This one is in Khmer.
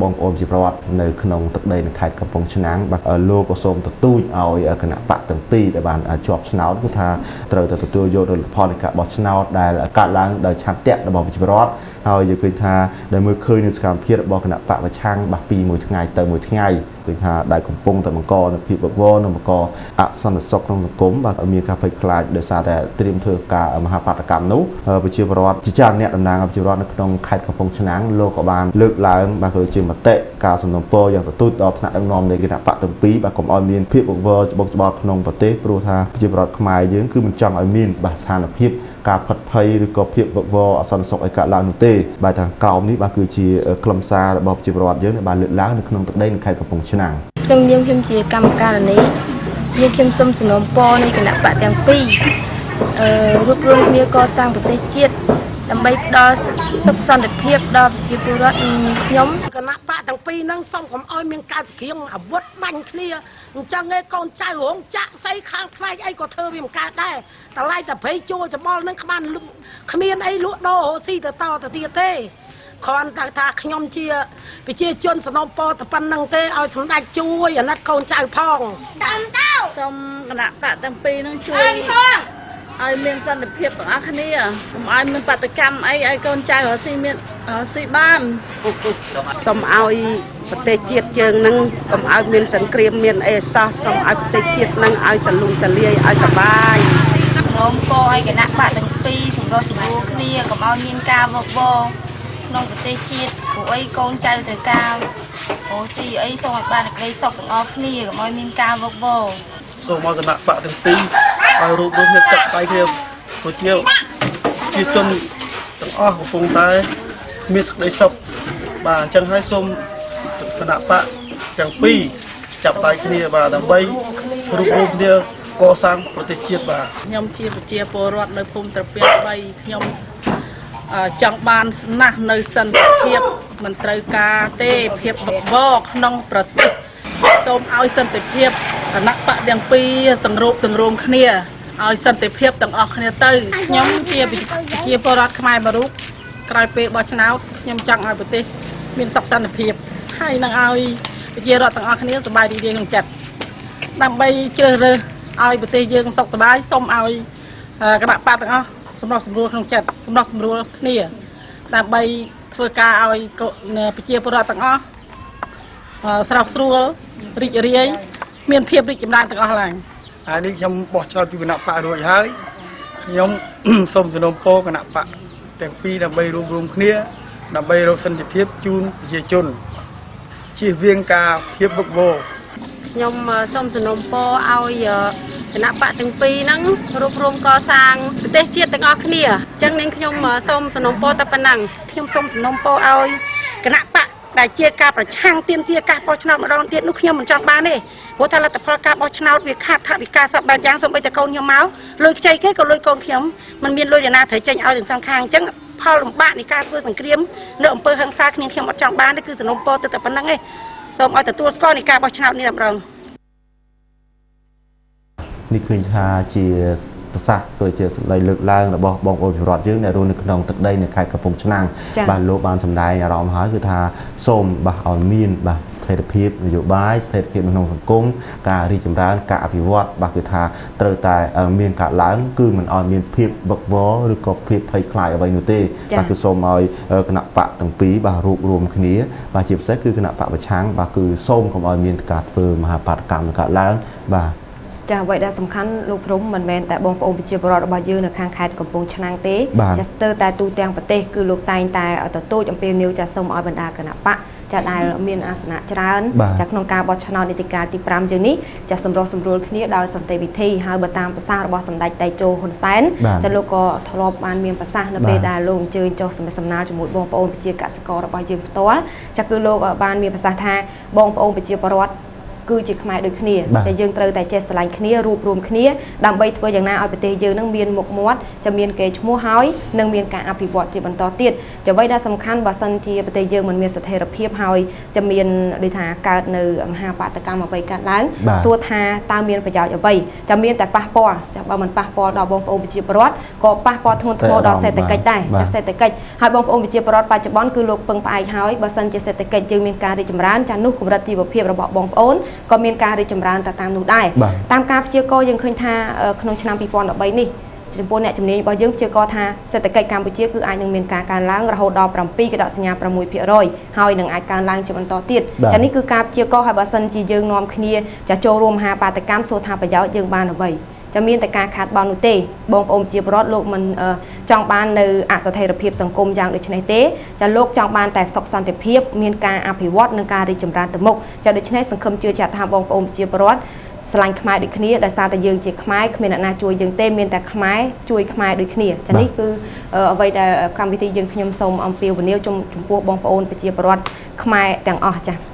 បងប្អូនជាប្រវត្តិនៅក្នុងទឹកដីនៅខេត្តកំពង់ឆ្នាំងបាទលោកក៏សូមទទូចឲ្យគណៈបកទាំងពីរដែលបានជាប់ឆ្នោតគឺថាត្រូវតែទទួលយកផលនៃការបោះឆ្នោតដែលកាត់ឡើងដោយឆន្ទៈរបស់ប្រជាពលរដ្ឋហើយយើងឃើញថាដែលមើលឃើញនៅសកម្មភាពរបស់គណៈបកប្រឆាំងបាស់ពីមួយថ្ងៃទៅមួយថ្ងៃឃើញថាដែលកំពុងតែបង្កនៅភាពវឹកវរនិងបង្កអសន្តិសុខក្នុងសង្គមបាទមានការភ័យខ្លាចដោយសារតែត្រៀមធ្វើការមហាបាតកម្មនោះប្រជាពលរដ្ឋជាច្រើនអ្នកតំណាងប្រជាពលរដ្ឋនៅក្នុងខេត្តកំពង់ឆ្នាំងលោកក៏បានលើកឡើងបាទក៏ជាមតិការសំណូមពរយ៉ាងទទូចដល់ថ្នាក់ដឹកនាំនៃគណៈបកទាំងពីរបាទកុំឲ្យមានភាពវឹកវរច្បុកច្បល់ក្នុងប្រទេសព្រោះថាប្រជាពលរដ្ឋខ្មែរយើងគឺមិនចង់ឲ្យមានបាទស្ថានភាពការផិតភ័យឬក៏ភាពវឹកវរអសន្តិសុខឲ្យកើតឡើងនោះទេបាទខាងក្រោមនេះបាទគឺជាខ្លឹមសាររបស់ប្រជាពលរដ្ឋយើងដែលបានលើកឡើងនៅក្នុងទឹកដីនៃខេត្តកំពង់ឆ្នាំងក្នុងនាមខ្ញុំជាកម្មការនេះខ្ញុំសូមសំណូមពរនៃគណៈបកទាំងពីររួបរวมគ្នាកសាងប្រទេសជាតិដើម្បីផ្ដល់សុខសន្តិភាពដល់ប្រជាពលរដ្ឋខ្ញុំគណៈបកទាំងពីរហ្នឹងសូមកុំឲ្យមានការប្រគៀងអាវុធបាញ់គ្នាអញ្ចឹងឯងកូនចៅរងចាក់ស្អីខាងផ្នែកអីក៏ធ្វើវាមិនកើតដែរតម្លៃតែព្រៃជួច្បល់នឹងគ្មានអីលក់ដូររស៊ីទៅទៀតទេគ្រាន់តែថាខ្ញុំជាប្រជាជនសំណូមពរតែប៉ុណ្្នឹងទេឲ្យសម្ដេចជួយអាណិតកូនចៅផងតាមទៅសូមគណៈបកទាំងពីរហ្នឹងជួយឲ្យមានសន្តិភាពទាំងអស់គ្នាកុំឲ្យមានបាតកម្មអីឲ្យកូនចៅរស់ស៊ីមានស៊ីបានសូមឲ្យប្រទេសជាតិយើងនឹងកុំឲ្យមានសង្គ្រាមមានអេសោះសូមឲ្យប្រទេសជាតិនឹងឲ្យទលំទលាយឲ្យសបាយសូមពរឲ្យគណៈបកទាំងពីរសម្រុះសម្រួលគ្នាកុំឲ្យមានការវឹកវរក្នុងប្រទេសជាតិព្រោះអីកូនចៅត្រូវការអូស៊ីអីសូមឲ្យបានក្តីសុខទាំងអស់គ្នាកុំឲ្យមានការវឹកវរសូមឲ្យគណៈបកទាំងពីរឲ្យរួបរวมគ្នាទឹកដៃគ្នាប្រជាជនទាំងអស់កំពុងតែមានសេចក្តីសុខបាទអញ្ចឹងហើយសូមគណៈបកទាំងពីរចាប់ដៃគ្នាបាទដើម្បីរួបរวมគ្នាកសាងប្រទេសជាតិបាទខ្ញុំជាប្រជាពលរដ្ឋនៅភូមិត្រពាំង3ខ្ញុំចង់បានស្នះនៅសន្តិភាពមិនត្រូវការទេភាពបបរក្នុងប្រទេសសូមឲ្យសន្តិភាពគណៈបកទាំងពីរសង្រួមគ្នាឲ្យសន្តិភាពទាំងអស់គ្នាទៅខ្ញុំជាប្រជាពលរដ្ឋខ្មែរមួយរូបក្រោយពេលបោះឆ្នោតខ្ញុំចង់ឲ្យប្រទេសមានសុខសន្តិភាពហើយនឹងឲ្យប្រជារដ្ឋទាំងអស់គ្នាសប្បាយរីករាយក្នុងចិត្តដើម្បីជ្រើសរើសឲ្យប្រទេសយើងសុខសប្បាយសូមឲ្យគណៈបកទាំងអស់សម្រុះសម្រួលក្នុងចិត្តសម្រុះសម្រួលគ្នាដើម្បីធ្វើការឲ្យប្រជាពលរដ្ឋទាំងអស់ស្រស់ស្រួលរីករាយមានភាពរីកចម្រើនទាំងអស់ឡើងហើយនេះខ្ញុំបោះឆ្នោតពីគណៈបករួចហើយខ្ញុំសូមសំណូមពរគណៈបកទាំងពីរដើម្បីរួមរวมគ្នាដើម្បីរកសន្តិភាពជូនប្រជាជនជៀសវាងការភាពវឹកវរខ្ញុំសូមសំណូមពរឲ្យគណៈបកទាំងពីរហ្នឹងរួបរวมកសាងប្រទេសជាតិទាំងអស់គ្នាអញ្ចឹងនាងខ្ញុំសូមសំណូមពរតែប៉ុណ្ណឹងខ្ញុំសូមសំណូមពរឲ្យគណៈបកដែលជាការប្រឆាំងទាមទារការបោះឆ្នោតម្ដងទៀតនោះខ្ញុំមិនចង់បានទេព្រោះថាលទ្ធផលការបោះឆ្នោតវាខាតថវិកាសពបែបយ៉ាងសូម្បីតែកូនខ្ញុំមកលុយខ្ចីគេក៏លុយកូនខ្ញុំមិនមានលុយណាត្រូវចេញឲ្យទាំងសងខាងអញ្ចឹងផលលំបាកនៃការធ្វើសង្គ្រាមនៅអំពើហិង្សាគ្នាខ្ញុំអត់ចង់បានទេគឺសំណូមពរទៅតែប៉ុណ្្នឹងឯងសូមឲ្យទទួលស្គាល់នៃការបោះឆ្នោតនេះម្ដងនេះឃើញថាជាប្រសាសន៍ក៏ជាសម្ដីលើកឡើងរបស់បងប្អូនប្រជាពលរដ្ឋយើងដែលរស់នៅក្នុងទឹកដីនៅខេត្តកំពង់ឆ្នាំងបាទលោកបានសម្ដែងអារម្មណ៍ហើយគឺថាសូមបាទឲ្យមានបាទស្ថិរភាពនយោបាយស្ថិរភាពក្នុងសង្គមការរីកចម្រើនការអភិវឌ្ឍបាទគឺថាត្រូវតែមានការឡើងគឺមិនឲ្យមានភាពវឹកវរឬក៏ភាពភ័យខ្លាចអ្វីនោះទេបាទគឺសូមឲ្យគណៈបកទាំងពីរបាទរួបរวมគ្នាបាទជាពិសេសគឺគណៈបកប្រឆាំងបាទគឺសូមកុំឲ្យមានការធ្វើមហាបាតកម្មកើតឡើងបាទចាអ្វីដែលសំខាន់លោកព្រំមិនមែនតែបងប្អូនប្រជាពលរដ្ឋរបស់យើងនៅខាងខេត្តកំពង់ឆ្នាំងទេចាស្ទើរតែទូទាំងប្រទេសគឺលោកតែងតែទទូចអំពីនីវចាសូមឲ្យបណ្ដាគណៈបកចាដែលមានអាសនៈច្រើនចាក្នុងការបោះឆ្នោតនីតិកាលទី5ជាងនេះចាសម្រុះសម្រួលគ្នាដោយសន្តិវិធីហើយបើតាមប្រសាសន៍របស់សម្ដេចតេជោហ៊ុនសែនចាលោកក៏ធ្លាប់បានមានប្រសាសន៍នៅពេលដែលលោកអញ្ជើញចុះសម្ដែងសម្ដាលជាមួយបងប្អូនប្រជាកសិកររបស់យើងផ្ទាល់ចាគឺលោកបានមានប្រសាសន៍ថាបងប្អូនប្រជាពលរដ្ឋគឺជាខ្មែរដូចគ្នាតែយើងត្រូវតែចេះស្រឡាញ់គ្នារួបរวมគ្នាដើម្បីធ្វើយ៉ាងណាឲ្យប្រទេសយើងនឹងមានមុខមាត់จะមានកេរ្តិ៍ឈ្មោះហើយនឹងមានការអភិវឌ្ឍជាបន្តទៀតអ្វីដែលសំខាន់បើសិនជាប្រទេសយើងមិនមានស្ថិរភាពហើយจะមានដូចថាកើតនៅមហាបាតកម្មអ្វីកើតឡើងសួរថាតើមានប្រយោជន៍អ្វីจะមានតែប៉ះពាល់ចាបើមិនប៉ះពាល់ដល់បងប្អូនប្រជាពលរដ្ឋក៏ប៉ះពាល់ធ្ងន់ធ្ងរដល់សេដ្ឋកិច្ចដែរចាសេដ្ឋកិច្ចហើយបងប្អូនប្រជាពលរដ្ឋបច្ចុប្បន្នគឺលោកពឹងផ្អែកហើយបើសិនជាសេដ្ឋកិច្ចយើងមានការរីកចម្រើនចានោះកម្រិតជីវភាពរបស់បងប្អូនក៏មានការរីកចម្រើនតាមនោះដែរតាមការព្យាករណ៍យើងឃើញថាក្នុងឆ្នាំ2013នេះចំពោះអ្នកជំនាញរបស់យើងព្យាករណ៍ថាសេដ្ឋកិច្ចកម្ពុជាគឺអាចនឹងមានការកើនឡើងរហូតដល់7កដកសញ្ញា 6% ហើយនឹងអាចកើនឡើងជាបន្តទៀតចានេះគឺការព្យាករណ៍ហើយបើសិនជាយើងនាំគ្នាចាចូលរួមមហាបាតកម្មសួរថាប្រយោជន៍យើងបានអ្វីจะមានតែការខាតបង់នោះទេបងប្អូនជាពលរដ្ឋលោកមិនចង់បាននៅអស្ថិរភាពសង្គមយ៉ាងដូចនេះទេចាលោកចង់បានតែសុខសន្តិភាពមានការអភិវឌ្ឍនិងការរីកចម្រើនទៅមុខចាដូច្នេះសង្ឃឹមជឿជាក់ថាបងប្អូនជាពលរដ្ឋស្រឡាញ់ខ្មែរដូចគ្នាដោយសារតែយើងជាខ្មែរគ្មានអ្នកណាជួយយើងទេមានតែខ្មែរជួយខ្មែរដូចគ្នាចានេះគឺអ្វីដែលកម្មវិធីយើងខ្ញុំសូមអំពាវនាវចំពោះបងប្អូនប្រជាពលរដ្ឋខ្មែរទាំងអស់ចា